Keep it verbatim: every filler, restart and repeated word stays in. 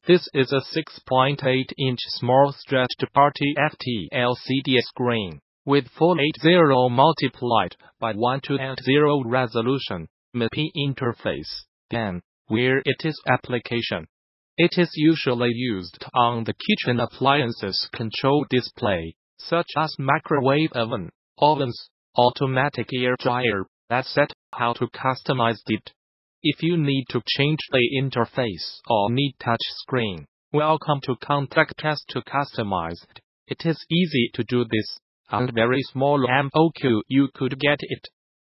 This is a six point eight inch small stretched party F T L C D screen with four eighty multiplied by one twenty resolution M P interface. Then, where it is application. It is usually used on the kitchen appliances control display, such as microwave oven, ovens, automatic air dryer. That's it. How to customize it. If you need to change the interface or need touch screen, welcome to Contact Us to customize it. It is easy to do this. At very small M O Q you could get it.